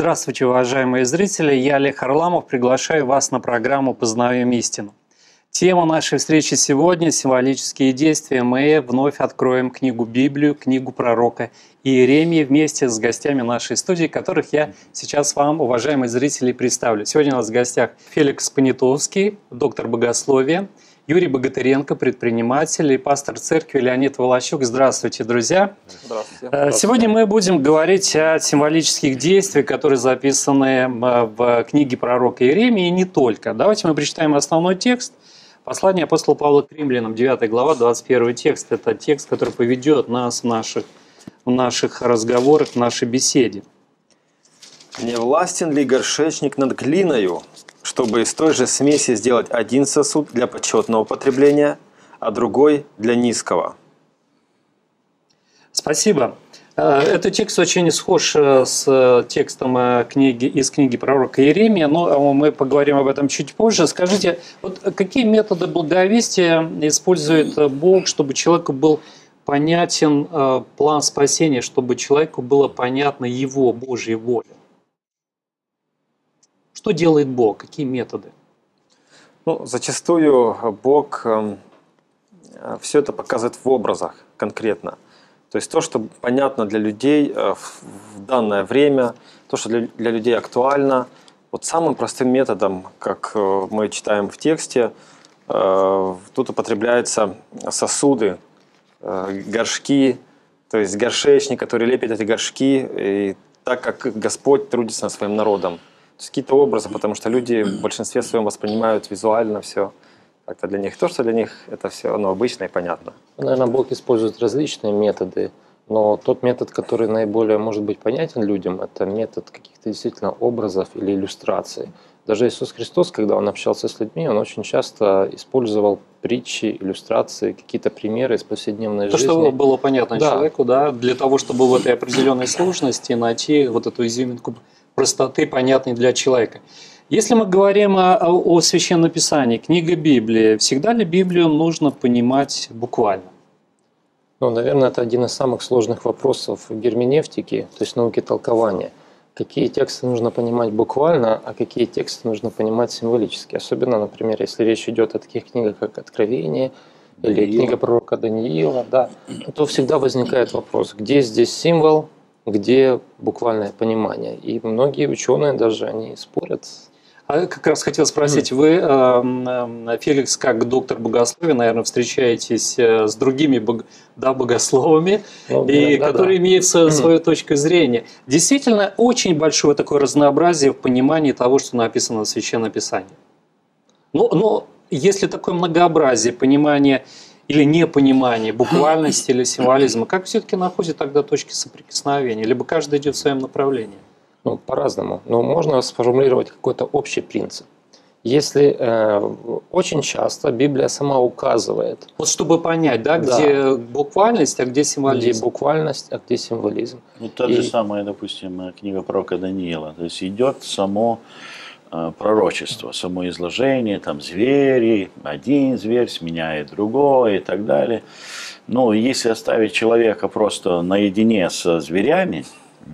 Здравствуйте, уважаемые зрители. Я Олег Харламов. Приглашаю вас на программу «Познаем истину». Тема нашей встречи сегодня – символические действия. Мы вновь откроем книгу Библию, книгу пророка Иеремии вместе с гостями нашей студии, которых я сейчас вам, уважаемые зрители, представлю. Сегодня у нас в гостях Феликс Понятовский, доктор богословия, Юрий Богатыренко, предприниматель, и пастор церкви Леонид Волощук. Здравствуйте, друзья. Здравствуйте. Сегодня мы будем говорить о символических действиях, которые записаны в книге пророка Иеремии, и не только. Давайте мы прочитаем основной текст. Послание апостола Павла к римлянам, 9 глава, 21 текст. Это текст, который поведет нас в наших разговорах, в нашей беседе. «Не властен ли горшечник над глиною, чтобы из той же смеси сделать один сосуд для почетного потребления, а другой для низкого?» Спасибо. Этот текст очень схож с текстом из книги пророка Иеремии, но мы поговорим об этом чуть позже. Скажите, вот какие методы благовестия использует Бог, чтобы человеку был понятен план спасения, чтобы человеку было понятна Его Божья воля? Что делает Бог? Какие методы? Зачастую Бог все это показывает в образах конкретно. То есть то, что понятно для людей в данное время, то, что для людей актуально. Вот самым простым методом, как мы читаем в тексте, тут употребляются сосуды, горшки, то есть горшечник, который лепит эти горшки, и так как Господь трудится над своим народом. То есть какие-то образы, потому что люди в большинстве своем воспринимают визуально все. Как-то для них то, что для них это все обычно и понятно. Наверное, Бог использует различные методы, но тот метод, который наиболее может быть понятен людям, это метод каких-то действительно образов или иллюстраций. Даже Иисус Христос, когда Он общался с людьми, Он очень часто использовал притчи, иллюстрации, какие-то примеры из повседневной жизни. То, что было понятно человеку, для того, чтобы в этой определенной сложности найти вот эту изюминку простоты, понятной для человека. Если мы говорим о Священном Писании, книга Библии, всегда ли Библию нужно понимать буквально? Наверное, это один из самых сложных вопросов в герменевтике, то есть науки толкования. Какие тексты нужно понимать буквально, а какие тексты нужно понимать символически. Особенно, например, если речь идет о таких книгах, как «Откровение» или книга пророка Даниила, то всегда возникает вопрос, где здесь символ, где буквальное понимание. И многие ученые даже, они спорят. А как раз хотел спросить, вы, Феликс, как доктор богословия, наверное, встречаетесь с другими богословами, которые имеют свою точку зрения. Действительно, очень большое такое разнообразие в понимании того, что написано в Священном Писании. Но если такое многообразие понимания или непонимание буквальности или символизма, как все-таки находят тогда точки соприкосновения? Либо каждый идет в своем направлении? По-разному. Но можно сформулировать какой-то общий принцип. Если очень часто Библия сама указывает. Вот чтобы понять, где буквальность, а где символизм. Где буквальность, а где символизм. То же самое, допустим, книга пророка Даниила. То есть идет само пророчество, само изложение, там звери, один зверь сменяет другой и так далее. Если оставить человека просто наедине со зверями,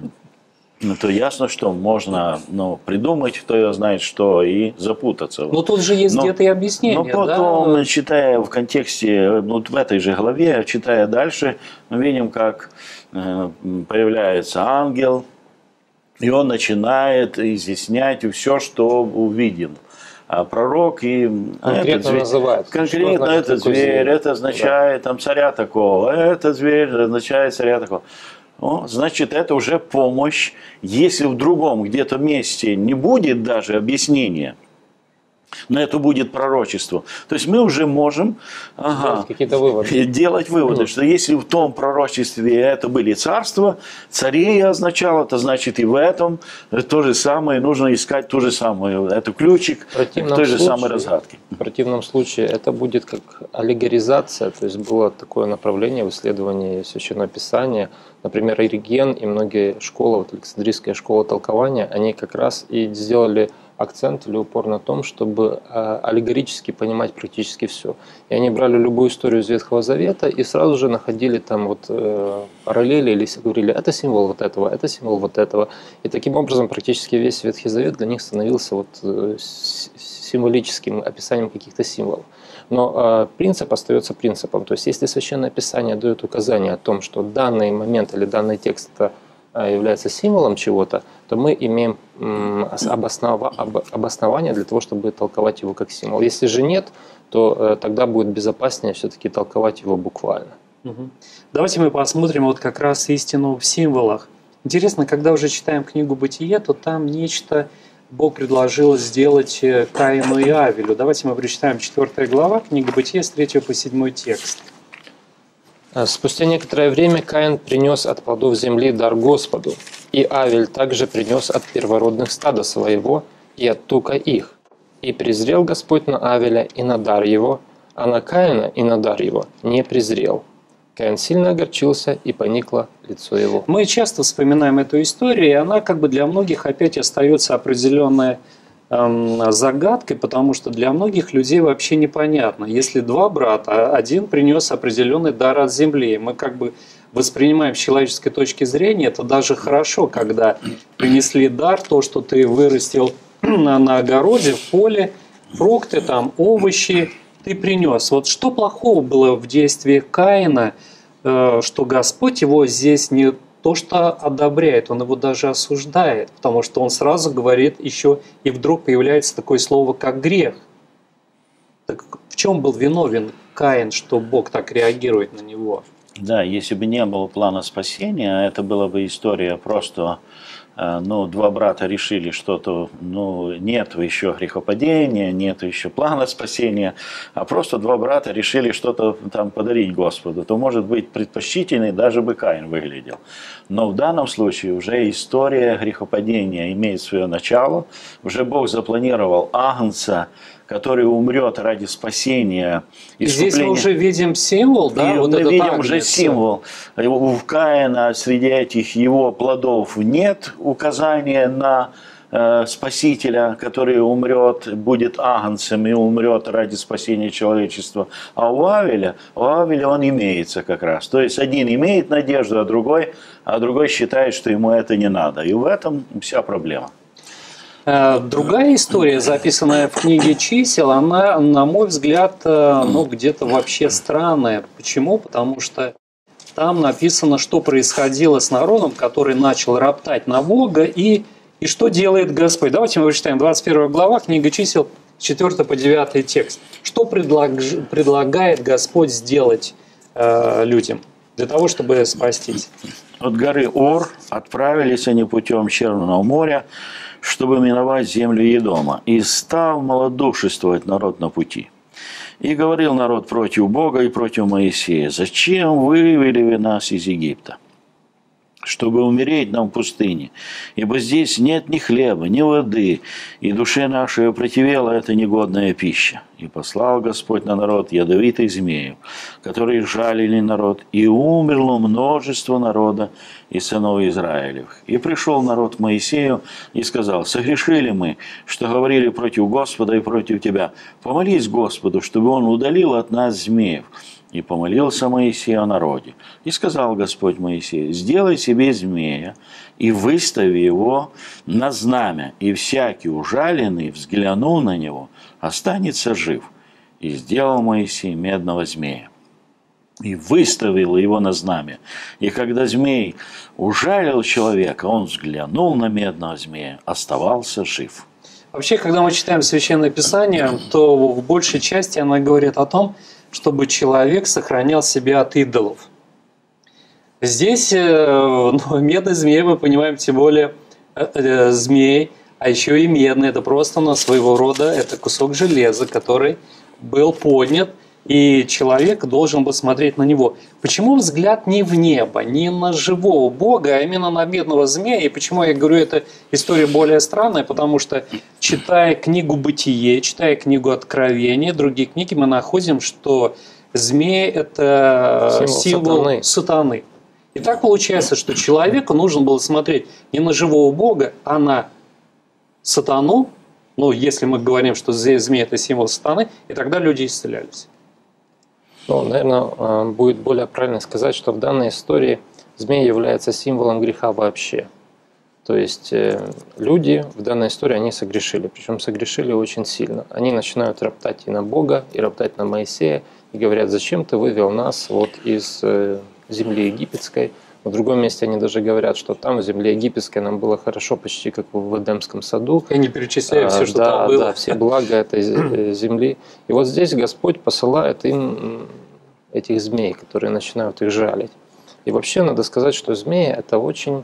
то ясно, что можно придумать, кто его знает что, и запутаться. Но тут же есть где-то и объяснение. Но потом, читая в контексте, в этой же главе, читая дальше, мы видим, как появляется ангел, и он начинает изъяснять все, что увидел. А пророк и конкретно называет. Конкретно этот зверь, это означает царя такого, этот зверь означает царя такого. Значит, это уже помощь. Если в другом где-то месте не будет даже объяснения, но это будет пророчество. То есть мы уже можем делать выводы, что если в том пророчестве это были царства, царей означало, это значит и в этом то же самое, нужно искать ту же самую, это ключик к той же самой разгадке. В противном случае это будет как аллегоризация, то есть было такое направление в исследовании Священного Писания. Например, Ориген и многие школы, Александрийская школа толкования, они как раз и сделали акцент или упор на том, чтобы аллегорически понимать практически все. И они брали любую историю из Ветхого Завета и сразу же находили там вот параллели или говорили, это символ вот этого, это символ вот этого. И таким образом практически весь Ветхий Завет для них становился вот символическим описанием каких-то символов. Но принцип остается принципом. То есть если Священное Писание дает указание о том, что данный момент или данный текст является символом чего-то, то мы имеем обоснование для того, чтобы толковать его как символ. Если же нет, то тогда будет безопаснее все-таки толковать его буквально. Давайте мы посмотрим вот как раз истину в символах. Интересно, когда уже читаем книгу «Бытие», то там нечто Бог предложил сделать Каину и Авелю. Давайте мы прочитаем 4 глава книги «Бытие» с 3 по 7 текст. Спустя некоторое время Каин принес от плодов земли дар Господу, и Авель также принес от первородных стада своего и от тука их. И презрел Господь на Авеля и на дар его, а на Каина и на дар его не презрел. Каин сильно огорчился, и поникло лицо его. Мы часто вспоминаем эту историю, и она как бы для многих опять остается определенной загадкой, потому что для многих людей вообще непонятно. Если два брата, один принес определенный дар от земли, мы как бы воспринимаем с человеческой точки зрения, это даже хорошо, когда принесли дар, то, что ты вырастил на огороде, в поле, фрукты, там, овощи, ты принес. Вот что плохого было в действии Каина, что Господь его здесь не то что одобряет, он его даже осуждает, потому что он сразу говорит еще, и вдруг появляется такое слово, как грех. Так в чем был виновен Каин, что Бог так реагирует на него? Да, если бы не было плана спасения, это была бы история просто, два брата решили что-то, нет еще грехопадения, нет еще плана спасения, а просто два брата решили что-то там подарить Господу, то, может быть, предпочтительней даже бы Каин выглядел. Но в данном случае уже история грехопадения имеет свое начало, уже Бог запланировал агнца, который умрет ради спасения, искупления. Здесь мы уже видим символ, да? И вот мы видим агнец. уже символ. У Каина среди этих его плодов нет указания на Спасителя, который умрет, будет агнцем и умрет ради спасения человечества. А у Авеля он имеется как раз. То есть один имеет надежду, а другой считает, что ему это не надо. И в этом вся проблема. Другая история, записанная в книге «Чисел», она, на мой взгляд, где-то вообще странная. Почему? Потому что там написано, что происходило с народом, который начал роптать на Бога, и что делает Господь. Давайте мы прочитаем 21 глава, книга «Чисел», 4 по 9 текст. Что предлагает Господь сделать людям для того, чтобы спастись? От горы Ор отправились они путем Черного моря, чтобы миновать землю Едома, и стал малодушествовать народ на пути. И говорил народ против Бога и против Моисея: «Зачем вывели вы нас из Египта, чтобы умереть нам в пустыне? Ибо здесь нет ни хлеба, ни воды, и душе нашей противела эта негодная пища. И послал Господь на народ ядовитых змеев, которые жалили народ, и умерло множество народа и сынов Израилевых. И пришел народ к Моисею и сказал: согрешили мы, что говорили против Господа и против тебя. Помолись Господу, чтобы он удалил от нас змеев. И помолился Моисей о народе. И сказал Господь Моисею: сделай себе змея и выстави его на знамя, и всякий ужаленный, взглянув на него, останется жив. И сделал Моисей медного змея и выставил его на знамя. И когда змей ужалил человека, он взглянул на медного змея, оставался жив. Вообще, когда мы читаем Священное Писание, то в большей части оно говорит о том, чтобы человек сохранял себя от идолов. Здесь медный змей, мы понимаем, тем более змей, а еще и медный. Это просто своего рода это кусок железа, который был поднят, и человек должен был смотреть на него. Почему взгляд не в небо, не на живого Бога, а именно на медного змея? И почему я говорю, эта история более странная? Потому что, читая книгу «Бытие», читая книгу «Откровение», другие книги, мы находим, что змей – это символ сатаны. И так получается, что человеку нужно было смотреть не на живого Бога, а на сатану, Ну, если мы говорим, что змея – это символ сатаны, и тогда люди исцелялись. Ну, наверное, будет более правильно сказать, что в данной истории змея является символом греха вообще. То есть люди в данной истории, они согрешили, причем согрешили очень сильно. Они начинают роптать и на Бога, и роптать на Моисея, и говорят: зачем ты вывел нас вот из земли египетской. В другом месте они даже говорят, что там в земле египетской нам было хорошо, почти как в Эдемском саду. И не перечисляю все, что там было. Да, все блага этой земли. И вот здесь Господь посылает им этих змей, которые начинают их жалить. И вообще надо сказать, что змеи – это очень,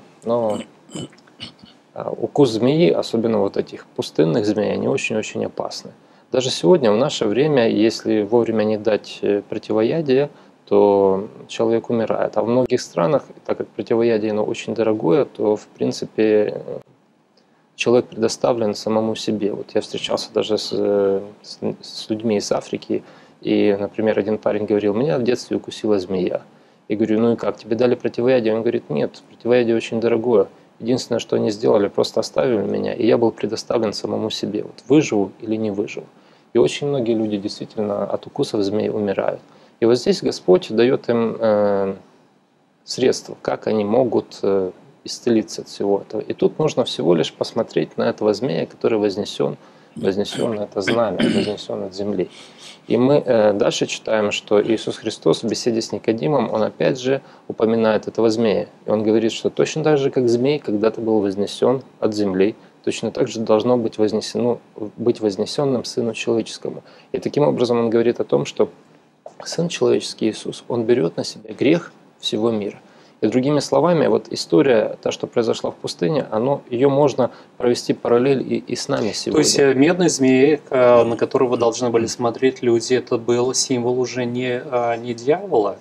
укус змеи, особенно вот этих пустынных змей, они очень-очень опасны. Даже сегодня, в наше время, если вовремя не дать противоядие, то человек умирает. А в многих странах, так как противоядие оно очень дорогое, то в принципе человек предоставлен самому себе. Вот я встречался даже с людьми из Африки, и, например, один парень говорил: меня в детстве укусила змея. Я говорю: ну и как, тебе дали противоядие? Он говорит: нет, противоядие очень дорогое. Единственное, что они сделали, просто оставили меня, и я был предоставлен самому себе. Вот выживу или не выживу. И очень многие люди действительно от укусов змей умирают. И вот здесь Господь дает им средства, как они могут исцелиться от всего этого. И тут нужно всего лишь посмотреть на этого змея, который вознесен на это знамя, вознесен над землей. И мы дальше читаем, что Иисус Христос в беседе с Никодимом, Он опять же упоминает этого змея. И Он говорит, что точно так же, как змей когда-то был вознесен от земли, точно так же должно быть вознесенным Сыну Человеческому. И таким образом Он говорит о том, что Сын Человеческий Иисус, Он берет на себя грех всего мира. И другими словами, вот история, та, что произошла в пустыне, ее можно провести параллель и с нами сегодня. То есть медный змей, на которого должны были смотреть люди, это был символ уже не дьявола,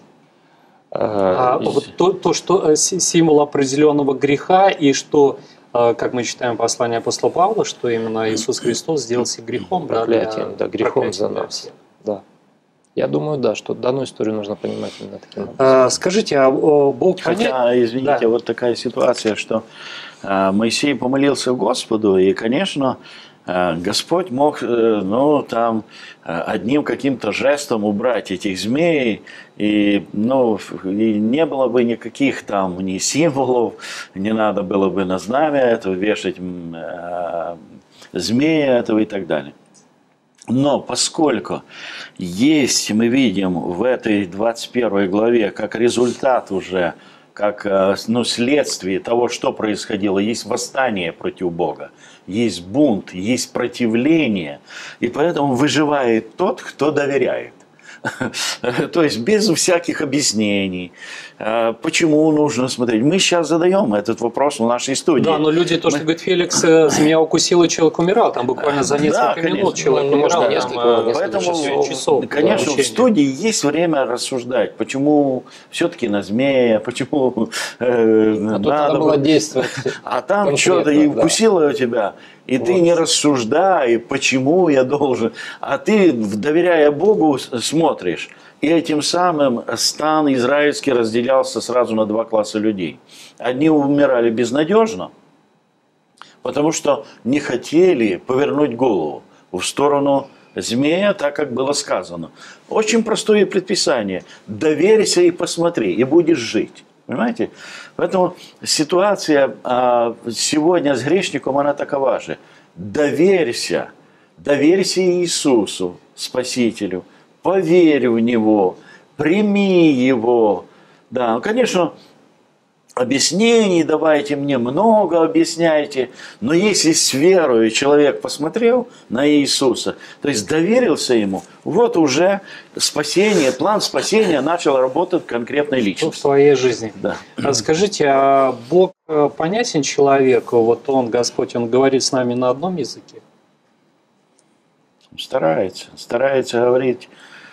вот то, что символ определенного греха, и что, как мы читаем послание апостола Павла, что именно Иисус Христос сделался грехом, проклятием, грехом за нас. Да. Я думаю, да, что данную историю нужно понимать именно таким образом. Скажите, а Бог... извините, да. Вот такая ситуация, что Моисей помолился Господу, и, конечно, Господь мог, одним каким-то жестом убрать этих змей, и не было бы никаких там ни символов, не надо было бы на знамя этого вешать змея этого и так далее. Но поскольку есть, мы видим в этой 21 главе, как результат уже, как следствие того, что происходило, есть восстание против Бога, есть бунт, есть противление, и поэтому выживает тот, кто доверяет. То есть без всяких объяснений, почему нужно смотреть. Мы сейчас задаем этот вопрос в нашей студии. Да, но люди, что говорит Феликс, змея укусила, человек умирал. Там буквально за несколько минут человек умирал. Поэтому, часов. Конечно, в студии есть время рассуждать, почему все-таки на змея, почему надо было действовать. А там что-то и укусило тебя. И ты не рассуждай, почему я должен. А ты, доверяя Богу, смотришь. И этим самым стан израильский разделялся сразу на два класса людей. Одни умирали безнадежно, потому что не хотели повернуть голову в сторону змея, так как было сказано. Очень простое предписание. Доверься и посмотри, и будешь жить. Понимаете? Поэтому ситуация сегодня с грешником, она такова же. Доверься Иисусу, Спасителю, поверь в Него, прими Его. Да, конечно, объяснений давайте мне, много объясняйте, но если с верой человек посмотрел на Иисуса, то есть доверился Ему, вот уже спасение, план спасения начал работать в конкретной личности. В своей жизни. Да. Скажите, а Бог понятен человеку? Вот Он, Господь, Он говорит с нами на одном языке? Старается говорить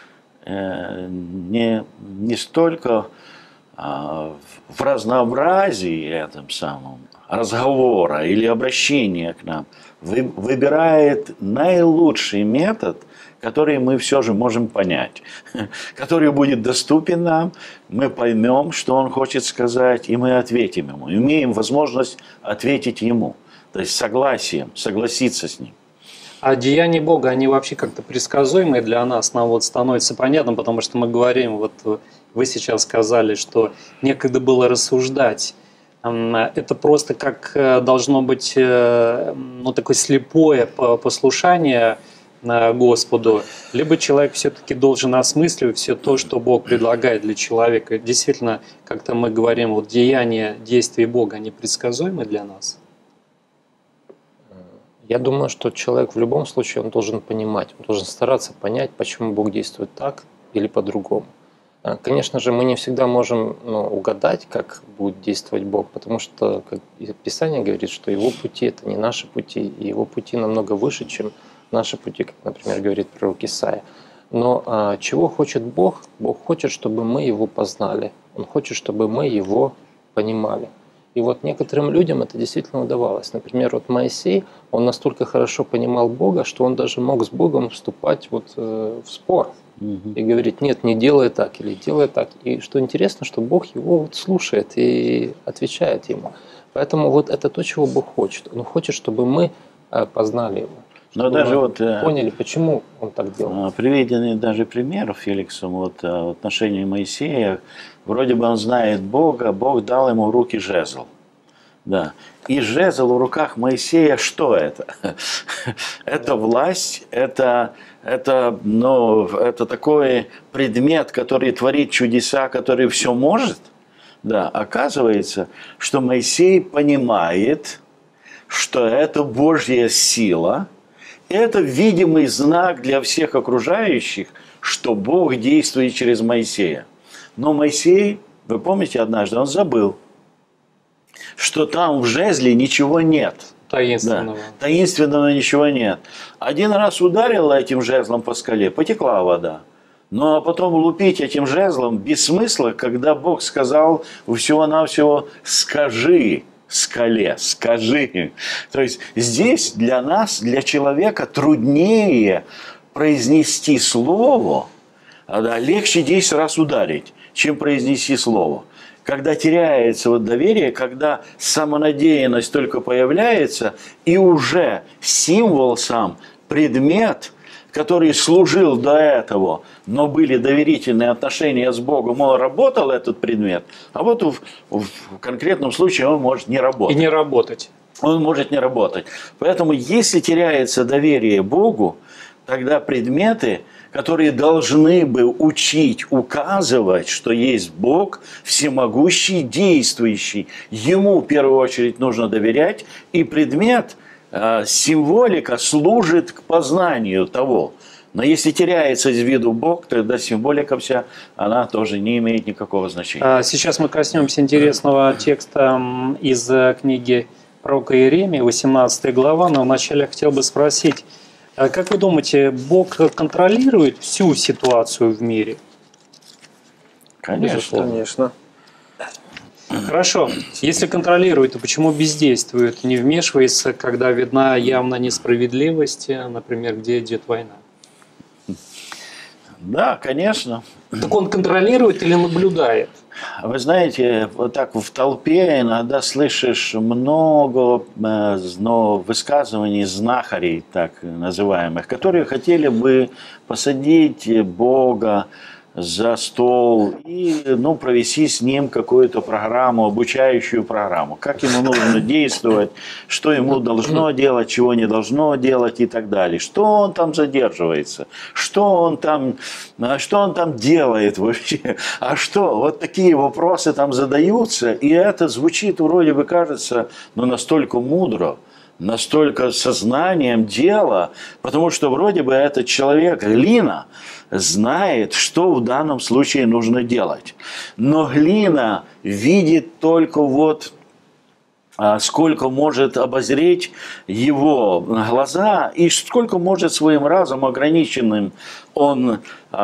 не столько в разнообразии этом самом разговора или обращения к нам, выбирает наилучший метод, который мы все же можем понять, который будет доступен нам, мы поймем, что он хочет сказать, и мы ответим ему, имеем возможность ответить ему, то есть согласием, согласиться с ним. А деяния Бога, они вообще как-то предсказуемые для нас, нам вот становится понятно, потому что мы говорим, вот вы сейчас сказали, что некогда было рассуждать. Это просто как должно быть ну, такое слепое послушание Господу, либо человек все-таки должен осмысливать все то, что Бог предлагает для человека. Действительно, как-то мы говорим, вот деяния, действия Бога, они предсказуемы для нас? Я думаю, что человек в любом случае он должен понимать, он должен стараться понять, почему Бог действует так или по-другому. Конечно же, мы не всегда можем угадать, как будет действовать Бог, потому что, как Писание говорит, что Его пути – это не наши пути, и Его пути намного выше, чем наши пути, как, например, говорит пророк Исаия. Но чего хочет Бог? Бог хочет, чтобы мы Его познали, Он хочет, чтобы мы Его понимали. И вот некоторым людям это действительно удавалось. Например, вот Моисей, он настолько хорошо понимал Бога, что он даже мог с Богом вступать вот в спор. И говорить, нет, не делай так или делай так. И что интересно, что Бог его вот слушает и отвечает ему. Поэтому вот это то, чего Бог хочет. Он хочет, чтобы мы познали его. Но даже вот поняли, почему он так делал. Приведенный даже пример Феликсом вот, в отношении Моисея. Вроде бы он знает Бога, Бог дал ему в руки жезл. Да. И жезл в руках Моисея, что это? Это власть, это такой предмет, который творит чудеса, который все может. Да. Оказывается, что Моисей понимает, что это Божья сила, это видимый знак для всех окружающих, что Бог действует через Моисея. Но Моисей, вы помните, однажды он забыл, что там в жезле ничего нет. Таинственного. Да, таинственного ничего нет. Один раз ударил этим жезлом по скале, потекла вода. Ну а потом лупить этим жезлом без смысла, когда Бог сказал всего-навсего «скажи». Скале, скажи. То есть здесь для нас, для человека труднее произнести слово, да, легче 10 раз ударить, чем произнести слово. Когда теряется вот доверие, когда самонадеянность только появляется, и уже символ сам, предмет, который служил до этого, но были доверительные отношения с Богом, мол, работал этот предмет, а вот в конкретном случае он может не работать. И не работать. Он может не работать. Поэтому, если теряется доверие Богу, тогда предметы, которые должны бы учить, указывать, что есть Бог, всемогущий, действующий, Ему в первую очередь нужно доверять, и предмет, символика служит к познанию того. Но если теряется из виду Бог, тогда символика вся, она тоже не имеет никакого значения. Сейчас мы коснемся интересного текста из книги пророка Иеремии, 18 глава, но вначале я хотел бы спросить, как вы думаете, Бог контролирует всю ситуацию в мире? Конечно. Конечно. Хорошо. Если контролирует, то почему бездействует, не вмешиваясь, когда видна явно несправедливость, например, где идет война? Да, конечно. Так он контролирует или наблюдает? Вы знаете, вот так в толпе иногда слышишь много высказываний знахарей, так называемых, которые хотели бы посадить Бога за стол и провести с ним какую-то программу, обучающую программу. Как ему нужно действовать, что ему должно делать, чего не должно делать и так далее. Что он там задерживается, что он там делает вообще. А что? Вот такие вопросы там задаются, и это звучит, вроде бы кажется, настолько мудро, настолько сознанием дела, потому что вроде бы этот человек, глина, знает, что в данном случае нужно делать. Но глина видит только сколько может обозреть его глаза и сколько может своим разумом ограниченным он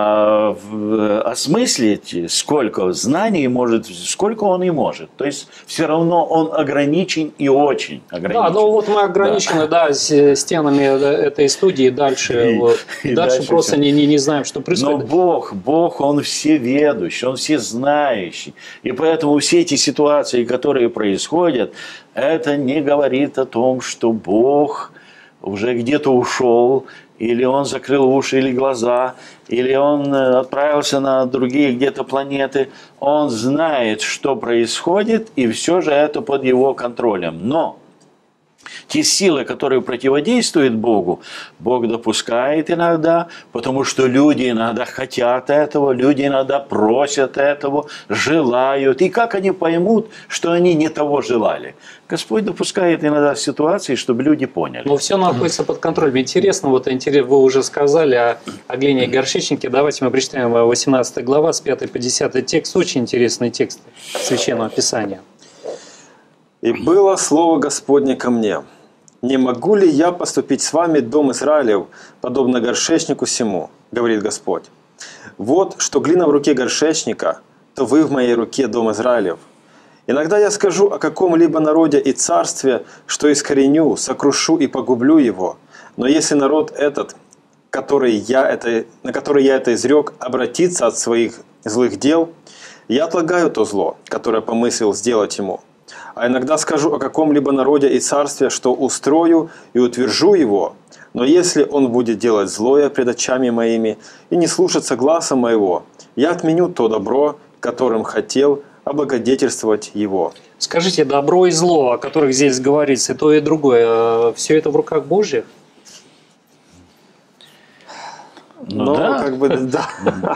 осмыслить, сколько знаний может, сколько он и может. То есть все равно он ограничен и очень ограничен. Да, вот мы ограничены стенами этой студии, дальше просто не знаем, что происходит. Но Бог, Он всеведущий, Он всезнающий. И поэтому все эти ситуации, которые происходят, это не говорит о том, что Бог уже где-то ушел, или он закрыл уши или глаза, или он отправился на другие где-то планеты, он знает, что происходит, и все же это под его контролем. Но те силы, которые противодействуют Богу, Бог допускает иногда, потому что люди иногда хотят этого, люди иногда просят этого, желают. И как они поймут, что они не того желали? Господь допускает иногда ситуации, чтобы люди поняли. Но все находится под контролем. Интересно, вот вы уже сказали о глине и горшечнике. Давайте мы прочитаем 18 глава с 5 по 10 текст. Очень интересный текст Священного Писания. «И было слово Господне ко мне: не могу ли я поступить с вами, дом Израилев, подобно горшечнику сему, говорит Господь. Вот что глина в руке горшечника, то вы в моей руке, дом Израилев. Иногда я скажу о каком-либо народе и царстве, что искореню, сокрушу и погублю его. Но если народ этот, на который я это изрек, обратится от своих злых дел, я отлагаю то зло, которое помыслил сделать ему. А иногда скажу о каком-либо народе и царстве, что устрою и утвержу его. Но если он будет делать злое пред очами моими и не слушаться гласа моего, я отменю то добро, которым хотел облагодетельствовать его». Скажите, добро и зло, о которых здесь говорится, и то, и другое, все это в руках Божьих? Ну, да. как бы, да.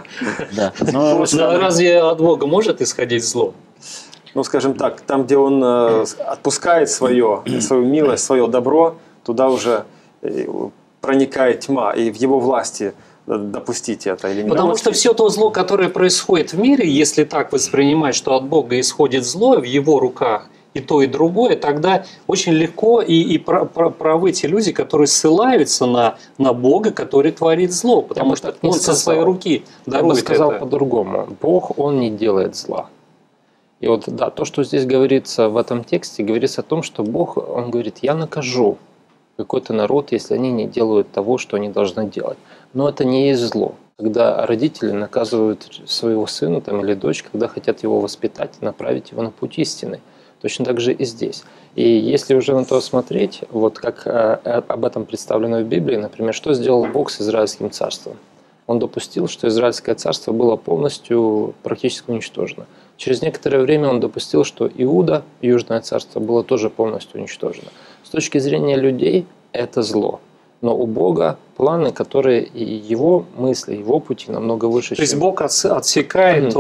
Но Разве от Бога может исходить зло? Ну, скажем так, там, где он отпускает свою милость, свое добро, туда уже проникает тьма, и в его власти допустить это или не Потому допустить. что все то зло, которое происходит в мире, если так воспринимать, что от Бога исходит зло в его руках, и то, и другое, тогда очень легко и правы те люди, которые ссылаются на Бога, который творит зло, потому что он со своей руки дарует Я бы сказал это. по-другому. Бог, Он не делает зла. И вот да, то, что здесь говорится в этом тексте, говорится о том, что Бог, Он говорит: я накажу какой-то народ, если они не делают того, что они должны делать. Но это не есть зло. Когда родители наказывают своего сына там, или дочь, когда хотят его воспитать, направить его на путь истины. Точно так же и здесь. И если уже на то смотреть, вот как об этом представлено в Библии, например, что сделал Бог с Израильским царством? Он допустил, что Израильское царство было полностью практически уничтожено. Через некоторое время он допустил, что Иуда, Южное царство, было тоже полностью уничтожено. С точки зрения людей это зло. Но у Бога планы, которые и его мысли, его пути намного выше, То есть Бог отсекает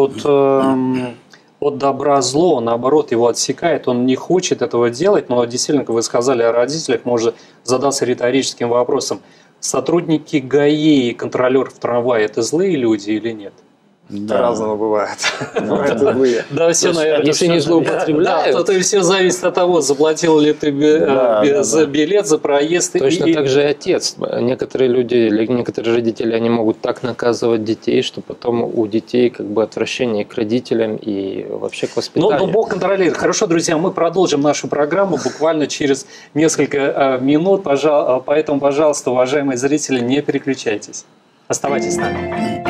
от добра зло, наоборот, его отсекает, он не хочет этого делать, но действительно, как вы сказали о родителях, можно задаться риторическим вопросом: сотрудники ГАИ и контролер в трамвае – это злые люди или нет? По-разному бывает. Бывают злые. Да, все, наверное, если не злоупотребляют, да, то все зависит от того, заплатил ли ты за билет, за проезд. Точно так же и отец. Некоторые люди или некоторые родители, они могут так наказывать детей, что потом у детей как бы отвращение к родителям и вообще к воспитанию. Но Бог контролирует. Хорошо, друзья, мы продолжим нашу программу буквально через несколько минут. Поэтому, пожалуйста, уважаемые зрители, не переключайтесь. Оставайтесь с нами.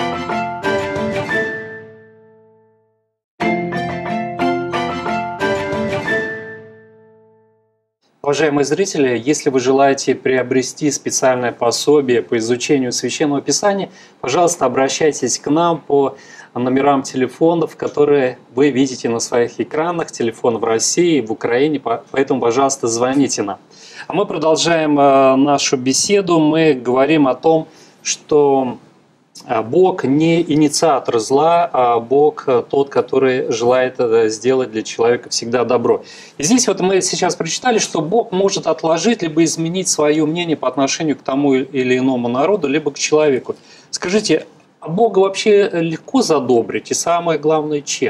Уважаемые зрители, если вы желаете приобрести специальное пособие по изучению Священного Писания, пожалуйста, обращайтесь к нам по номерам телефонов, которые вы видите на своих экранах, телефон в России, в Украине, поэтому, пожалуйста, звоните нам. А мы продолжаем нашу беседу, мы говорим о том, что Бог не инициатор зла, а Бог тот, который желает сделать для человека всегда добро. И здесь вот мы сейчас прочитали, что Бог может отложить либо изменить свое мнение по отношению к тому или иному народу, либо к человеку. Скажите, а Бога вообще легко задобрить? И самое главное, чем?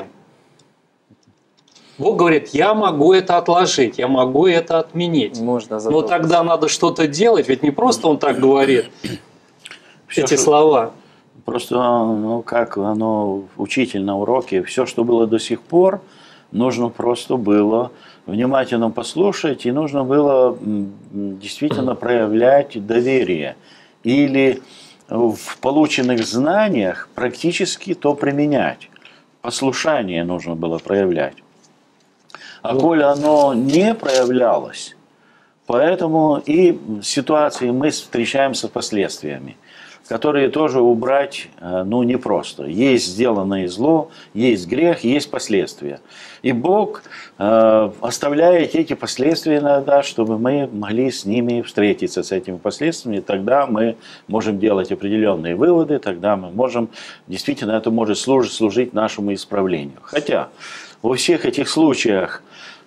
Бог говорит: я могу это отложить, я могу это отменить. Можно но тогда надо что-то делать, ведь не просто Он так говорит эти слова. Просто, как оно, учитель на уроке, все, что было до сих пор, нужно просто было внимательно послушать, и нужно было действительно проявлять доверие. Или в полученных знаниях практически то применять. Послушание нужно было проявлять. А коли оно не проявлялось, Поэтому и ситуации мы встречаемся с последствиями, которые тоже убрать, ну, непросто. Есть сделанное зло, есть грех, есть последствия. И Бог оставляет эти последствия иногда, чтобы мы могли с ними встретиться, с этими последствиями. И тогда мы можем делать определенные выводы, тогда мы можем, действительно, это может служить нашему исправлению. Хотя во всех этих случаях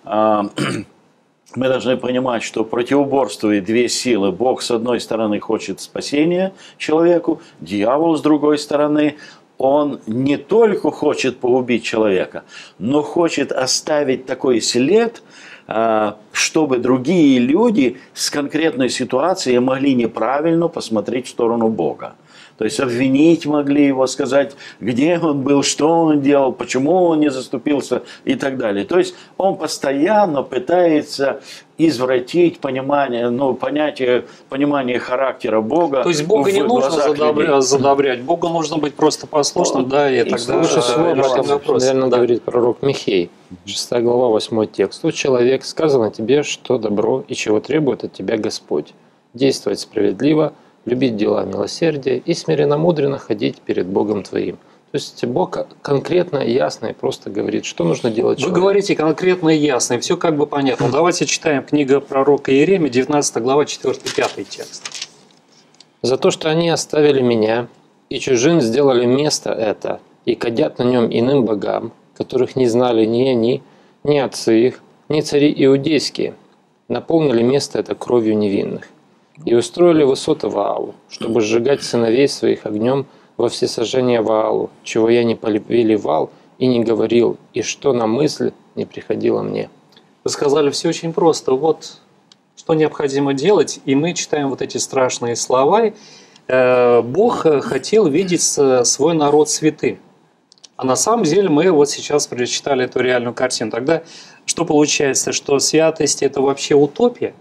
мы должны понимать, что противоборствует две силы. Бог, с одной стороны, хочет спасения человеку, дьявол, с другой стороны, он не только хочет погубить человека, но хочет оставить такой след, чтобы другие люди с конкретной ситуацией могли неправильно посмотреть в сторону Бога. То есть обвинить могли его, сказать, где он был, что он делал, почему он не заступился и так далее. То есть он постоянно пытается извратить понимание, ну, понимание характера Бога. То есть Бога не нужно задобрять, Богу нужно быть просто послушным, да, и тогда лучше всего вопрос. Наверное, говорит пророк Михей, 6 глава, 8 текст. «О человек, сказано тебе, что добро и чего требует от тебя Господь. Действовать справедливо, любить дела милосердия и смиренно-мудренно ходить перед Богом твоим». То есть Бог конкретно, ясно и просто говорит, что нужно делать человеку. Вы говорите конкретно и ясно, и все как бы понятно. Давайте читаем книга пророка Иеремии, 19 глава, 4-5 текст. «За то, что они оставили меня, и чужим сделали место это, и кадят на нем иным богам, которых не знали ни они, ни отцы их, ни цари иудейские, наполнили место это кровью невинных. И устроили высоты Ваалу, чтобы сжигать сыновей своих огнем во всесожжение Ваалу, чего я не повелевал и не говорил, и что на мысль не приходило мне». Вы сказали все очень просто. Вот что необходимо делать, и мы читаем вот эти страшные слова. Бог хотел видеть свой народ святым. А на самом деле мы вот сейчас прочитали эту реальную картину. Тогда что получается, что святость – это вообще утопия?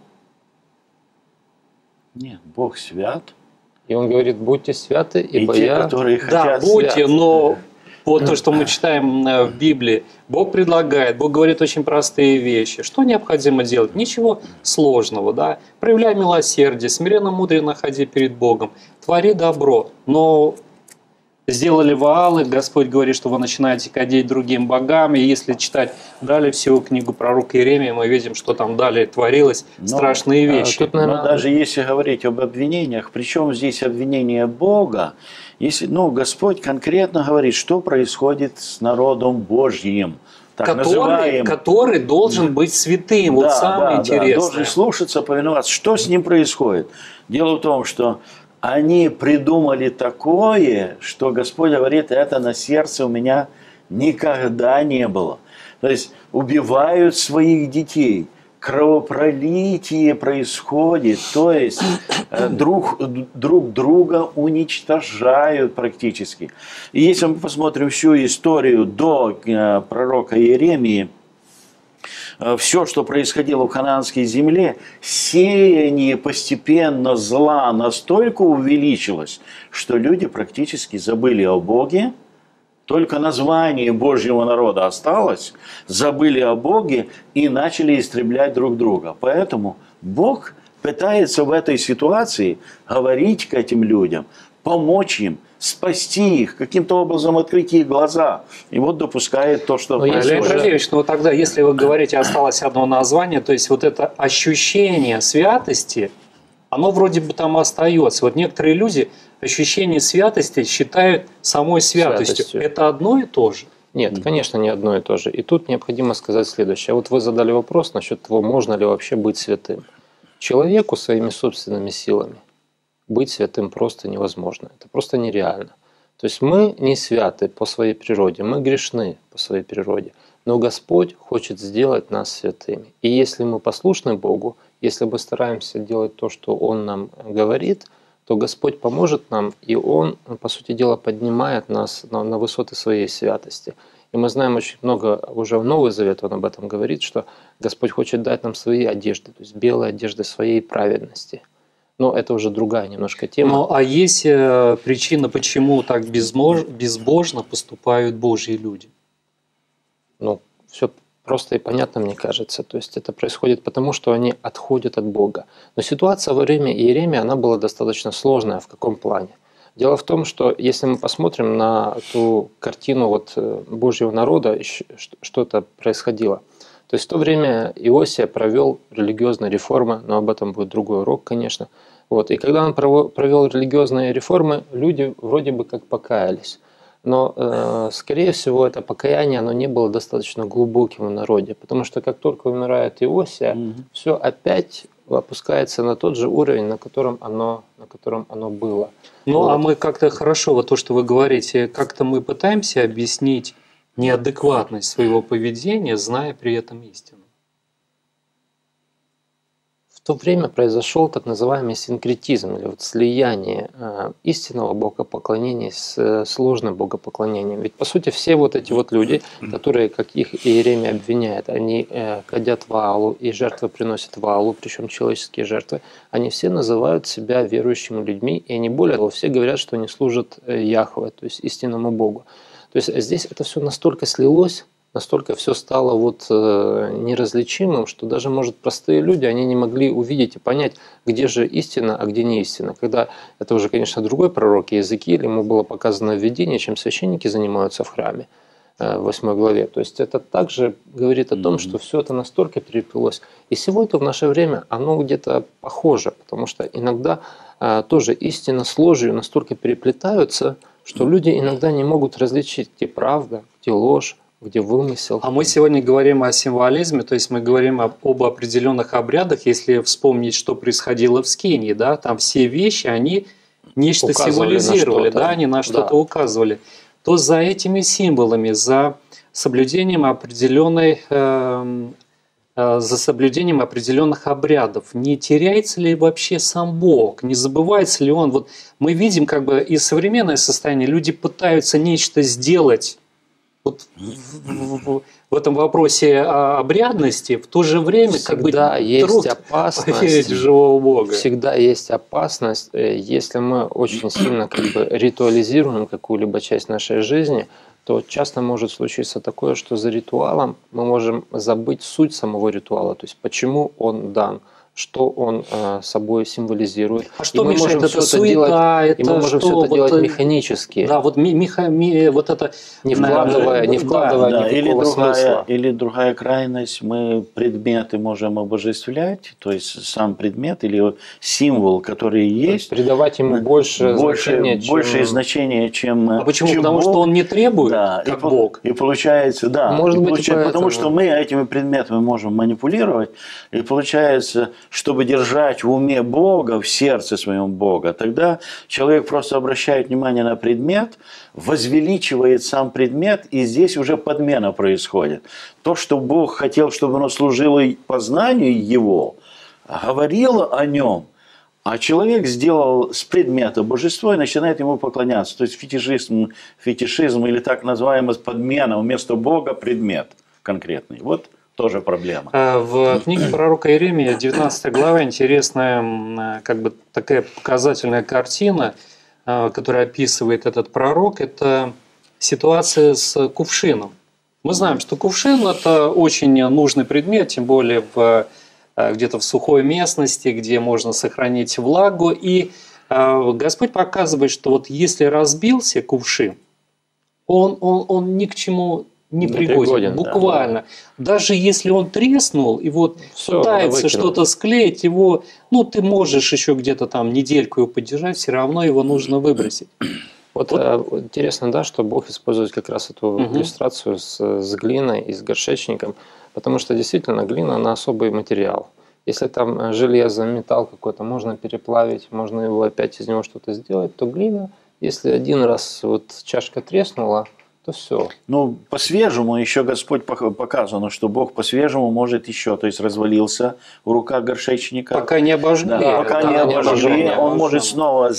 Нет, Бог свят. И он говорит, будьте святы, ибо те, я... которые хотят Да, будьте, свят. но вот то, что мы читаем в Библии, Бог предлагает, Бог говорит очень простые вещи. Что необходимо делать? Ничего сложного, да? Проявляй милосердие, смиренно, мудренно ходи перед Богом, твори добро. Но сделали Ваалы, Господь говорит, что вы начинаете кадить другим богам. И если читать далее всю книгу пророка Иеремии, мы видим, что там далее творилось страшные вещи. Тут, наверное... Но даже если говорить об обвинениях, причем здесь обвинение Бога, если, Господь конкретно говорит, что происходит с народом Божьим, который должен быть святым. Вот самое интересное. Должен слушаться, повиноваться. Что с ним происходит? Дело в том, что они придумали такое, что Господь говорит, это на сердце у меня никогда не было. То есть убивают своих детей, кровопролитие происходит, то есть друг друга уничтожают практически. И если мы посмотрим всю историю до пророка Иеремии, все, что происходило в ханаанской земле, сеяние постепенно зла настолько увеличилось, что люди практически забыли о Боге, только название Божьего народа осталось, забыли о Боге и начали истреблять друг друга. Поэтому Бог пытается в этой ситуации говорить к этим людям, помочь им, спасти их, каким-то образом открыть их глаза. И вот допускает то, что происходит. Леонид Валерьевич, ну тогда, если вы говорите, осталось одно название, то есть вот это ощущение святости, оно вроде бы там остается. Вот некоторые люди ощущение святости считают самой святостью. Это одно и то же? Нет, конечно, не одно и то же. И тут необходимо сказать следующее. Вот вы задали вопрос насчет того, можно ли вообще быть святым. Человеку своими собственными силами быть святым просто невозможно. Это просто нереально. То есть мы не святы по своей природе, мы грешны по своей природе. Но Господь хочет сделать нас святыми. И если мы послушны Богу, если мы стараемся делать то, что Он нам говорит, то Господь поможет нам, и Он, по сути дела, поднимает нас на высоты своей святости. И мы знаем очень много, уже в Новый Завет Он об этом говорит, что Господь хочет дать нам свои одежды, то есть белые одежды своей праведности. Но это уже другая немножко тема. Ну, а есть причина, почему так безбожно поступают Божьи люди? Ну, все просто и понятно, мне кажется. То есть это происходит потому, что они отходят от Бога. Но ситуация во время Иеремии, она была достаточно сложная. В каком плане? Дело в том, что если мы посмотрим на ту картину вот Божьего народа, что-то происходило. То есть в то время Иосия провел религиозные реформы, но об этом будет другой урок, конечно. Вот. И когда он провел религиозные реформы, люди вроде бы как покаялись. Но, скорее всего, это покаяние, оно не было достаточно глубоким в народе, потому что как только умирает Иосия, все опять опускается на тот же уровень, на котором оно было. Ну, вот. А мы как-то хорошо, вот то, что вы говорите, как-то мы пытаемся объяснить неадекватность своего поведения, зная при этом истину. В то время произошел так называемый синкретизм, или вот слияние истинного богопоклонения с сложным богопоклонением. Ведь по сути все вот эти вот люди, которые, как их Иеремия обвиняет, они кадят Ваалу и жертвы приносят Ваалу, причем человеческие жертвы, они все называют себя верующими людьми, и они более того, все говорят, что они служат Яхве, то есть истинному Богу. То есть здесь это все настолько слилось, настолько все стало вот неразличимым, что даже, может, простые люди, они не могли увидеть и понять, где же истина, а где не истина. Когда это уже, конечно, другой пророк Иезекииль, ему было показано видение, чем священники занимаются в храме в 8 главе. То есть это также говорит о том, что все это настолько переплелось. И сегодня в наше время оно где-то похоже, потому что иногда тоже истина с ложью настолько переплетаются, что люди иногда не могут различить, где правда, где ложь, где вымысел. А мы сегодня говорим о символизме, то есть мы говорим об определенных обрядах. Если вспомнить, что происходило в Скинии, да, там все вещи, они нечто символизировали, да, они на что-то указывали. То за этими символами, за соблюдением определенных обрядов, не теряется ли вообще сам Бог, не забывается ли Он? Вот мы видим как бы и современное состояние, люди пытаются нечто сделать вот в этом вопросе обрядности, в то же время всегда есть опасность живого Бога. Всегда есть опасность, если мы очень сильно как бы ритуализируем какую-либо часть нашей жизни, то часто может случиться такое, что за ритуалом мы можем забыть суть самого ритуала, то есть почему он дан, что он собой символизирует. А что мешает? Это суета, и мы можем все это делать механически. Да, вот это не вкладывая никакого смысла. Или другая крайность, мы предметы можем обожествлять, то есть сам предмет или символ, который есть. Придавать ему большее значение, чем А почему? Чем потому Бог. Что он не требует, да, как Бог. И получается, да. Может быть, потому что мы этими предметами можем манипулировать, и получается, чтобы держать в уме Бога, в сердце своем Бога, тогда человек просто обращает внимание на предмет, возвеличивает сам предмет, и здесь уже подмена происходит. То, что Бог хотел, чтобы оно служило познанию Его, говорило о Нем, а человек сделал с предмета божество и начинает ему поклоняться. То есть фетишизм или так называемая подмена вместо Бога предмет конкретный. Вот тоже проблема. В книге пророка Иеремии, 19 глава, интересная, как бы такая показательная картина, которая описывает этот пророк, это ситуация с кувшином. Мы знаем, что кувшин – это очень нужный предмет, тем более где-то в сухой местности, где можно сохранить влагу. И Господь показывает, что вот если разбился кувшин, он ни к чему не пригоден, буквально. Да. Даже если он треснул, и вот пытается что-то склеить, его, ты можешь еще где-то там недельку его поддержать, все равно его нужно выбросить. Вот интересно, да, что Бог использует как раз эту иллюстрацию с глиной и с горшечником, потому что действительно глина, она особый материал. Если там железо, металл какой-то, можно переплавить, можно его опять из него что-то сделать, то глина, если один раз вот чашка треснула, то все. По-свежему еще Господь показано, что Бог по-свежему может еще, то есть развалился в руках горшечника. Пока не обожгли. Да, пока не обожгли, он может снова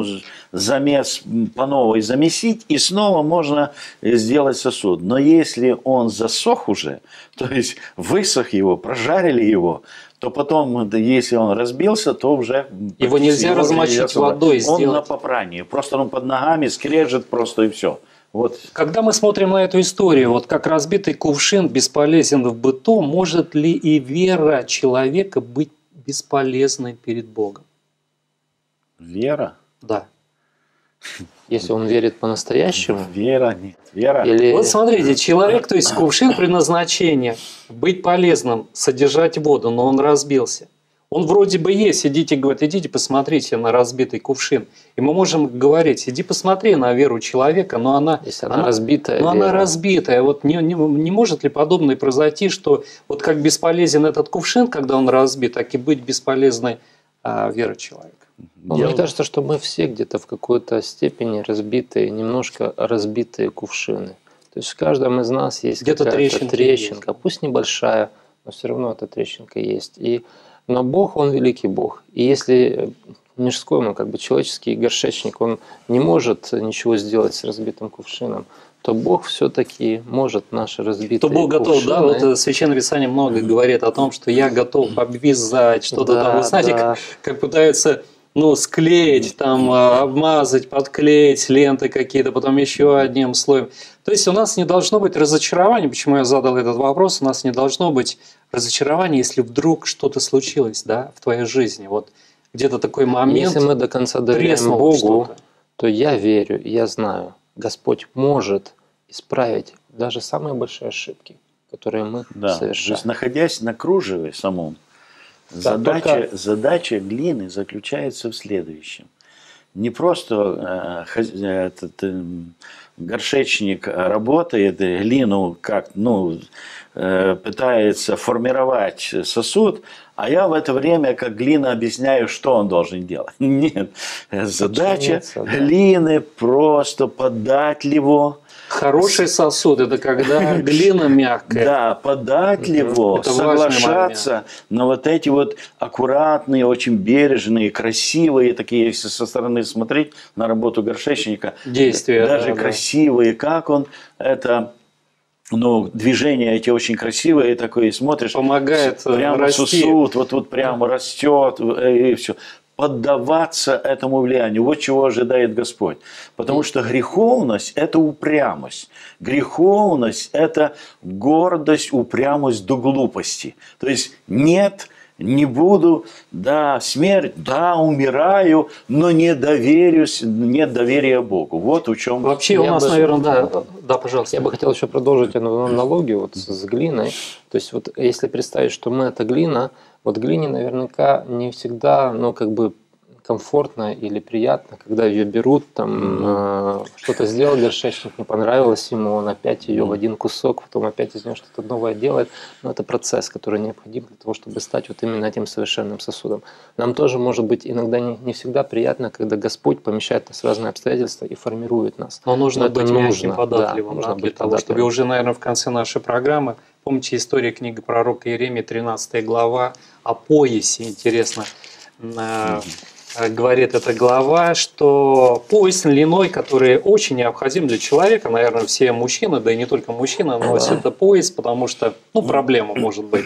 замес по новой замесить, и снова можно сделать сосуд. Но если он засох уже, то есть высох его, прожарили его, то потом, если он разбился, то уже... Его нельзя размочить водой. Он на попрании, просто он под ногами скрежет просто и все. Вот. Когда мы смотрим на эту историю, вот как разбитый кувшин бесполезен в быту, может ли и вера человека быть бесполезной перед Богом? Вера? Да. Если он верит по-настоящему? Вера, нет. Вера. Или... Вот смотрите, человек, то есть кувшин предназначения быть полезным, содержать воду, но он разбился. Он вроде бы есть, идите, говорит, идите посмотрите на разбитый кувшин. И мы можем говорить, иди посмотри на веру человека, но она, если она разбитая. Но она разбитая. Вот не может ли подобное произойти, что вот как бесполезен этот кувшин, когда он разбит, так и быть бесполезной вера человека? Мне кажется, что мы все где-то в какой-то степени разбитые, немножко разбитые кувшины. То есть в каждом из нас есть где-то какая-то трещинка, пусть небольшая, но все равно эта трещинка есть. Но Бог, Он великий Бог. И если мирской, ну, как бы человеческий горшечник, он не может ничего сделать с разбитым кувшином, то Бог все-таки может наши разбитые то Бог готов, кувшины. да, вот Священное Писание много говорит о том, что я готов обвязать что-то там, вы знаете, как пытаются склеить, там, обмазать, подклеить ленты какие-то, потом еще одним слоем. То есть у нас не должно быть разочарования, почему я задал этот вопрос, у нас не должно быть разочарования, если вдруг что-то случилось, да, в твоей жизни, вот где-то такой момент. Если мы до конца доверяем Богу, то я верю, я знаю, Господь может исправить даже самые большие ошибки, которые мы совершаем. То есть, находясь на кружеве самом, задача глины заключается в следующем. Не просто горшечник работает, глину пытается формировать сосуд, а я в это время, как глина, объясняю, что он должен делать. Нет, задача глины просто податливо. Хороший сосуд – это когда глина мягкая. Да, податливо, соглашаться на вот эти вот аккуратные, очень бережные, красивые, такие, если со стороны смотреть на работу горшечника, действия, даже красивые, как он это... движения эти очень красивые, такое смотришь, помогает прямо расти. сосуд, вот прямо растет, и все. Поддаваться этому влиянию. Вот чего ожидает Господь. Потому что греховность – это упрямость. Греховность – это гордость, упрямость до глупости. То есть нет, не буду, да, смерть, да, умираю, но не доверюсь, нет доверия Богу. Вот в чем. Вообще у нас, наверное, да, пожалуйста. Я бы хотел еще продолжить аналогию вот с глиной. То есть вот если представить, что мы это глина, вот глине наверняка не всегда, комфортно или приятно, когда ее берут, там что-то сделал горшечник, не понравилось ему, он опять ее в один кусок, потом опять из нее что-то новое делает. Но это процесс, который необходим для того, чтобы стать вот именно этим совершенным сосудом. Нам тоже может быть иногда не всегда приятно, когда Господь помещает нас в разные обстоятельства и формирует нас. Но нужно быть мягким, податливым, для того, чтобы уже, наверное, в конце нашей программы, помните историю книги пророка Иеремии, 13 глава, о поясе, интересно, говорит эта глава, что пояс льняной, который очень необходим для человека, наверное, все мужчины, да и не только мужчины носят пояс, потому что, проблема может быть.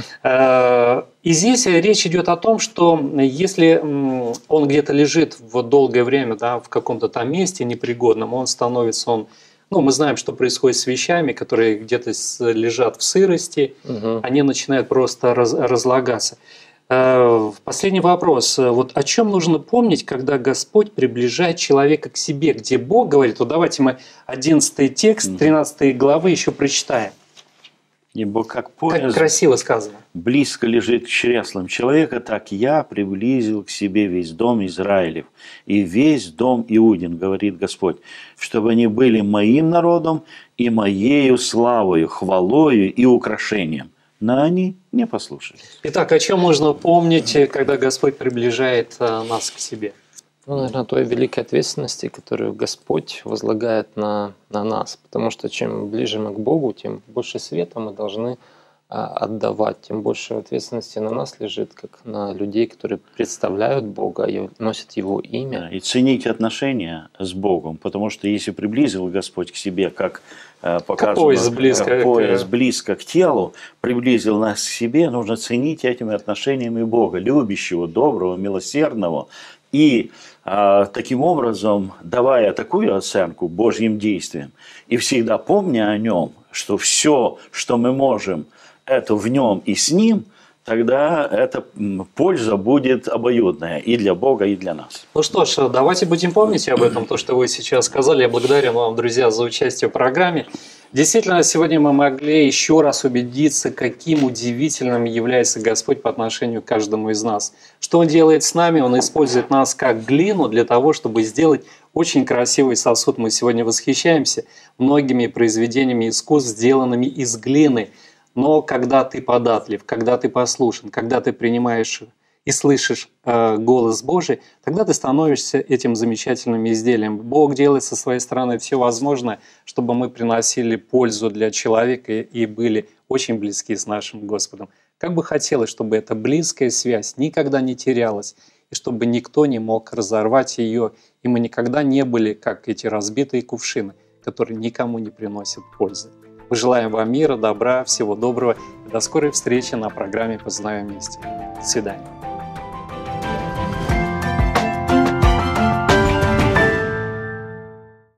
И здесь речь идет о том, что если он где-то лежит в долгое время, да, в каком-то там месте непригодном, он становится, мы знаем, что происходит с вещами, которые где-то лежат в сырости, они начинают просто разлагаться. Последний вопрос. Вот о чем нужно помнить, когда Господь приближает человека к себе, где Бог говорит, давайте мы 11 текст 13 главы еще прочитаем. Ибо как пояс, как красиво сказано, близко лежит к чреслам человека, так я приблизил к себе весь дом Израилев и весь дом Иудин, говорит Господь, чтобы они были моим народом и моею славою, хвалою и украшением. Но они не послушались. Итак, о чем можно помнить, когда Господь приближает нас к себе? Наверное, той великой ответственности, которую Господь возлагает на нас. Потому что чем ближе мы к Богу, тем больше света мы должны отдавать, тем больше ответственности на нас лежит, как на людей, которые представляют Бога и носят Его имя. И цените отношения с Богом, потому что если приблизил Господь к себе, как показано, пояс близко к телу, приблизил нас к себе, нужно ценить этими отношениями Бога, любящего, доброго, милосердного и Таким образом, давая такую оценку Божьим действиям и всегда помня о Нем, что все, что мы можем, это в Нем и с Ним, тогда эта польза будет обоюдная и для Бога, и для нас. Ну что ж, давайте будем помнить об этом, то, что вы сейчас сказали. Я благодарен вам, друзья, за участие в программе. Действительно, сегодня мы могли еще раз убедиться, каким удивительным является Господь по отношению к каждому из нас. Что Он делает с нами? Он использует нас как глину для того, чтобы сделать очень красивый сосуд. Мы сегодня восхищаемся многими произведениями искусств, сделанными из глины. Но когда ты податлив, когда ты послушен, когда ты принимаешь и слышишь голос Божий, тогда ты становишься этим замечательным изделием. Бог делает со своей стороны все возможное, чтобы мы приносили пользу для человека и были очень близки с нашим Господом. Как бы хотелось, чтобы эта близкая связь никогда не терялась, и чтобы никто не мог разорвать ее, и мы никогда не были, как эти разбитые кувшины, которые никому не приносят пользы. Мы желаем вам мира, добра, всего доброго и до скорой встречи на программе «Познаем вместе». До свидания.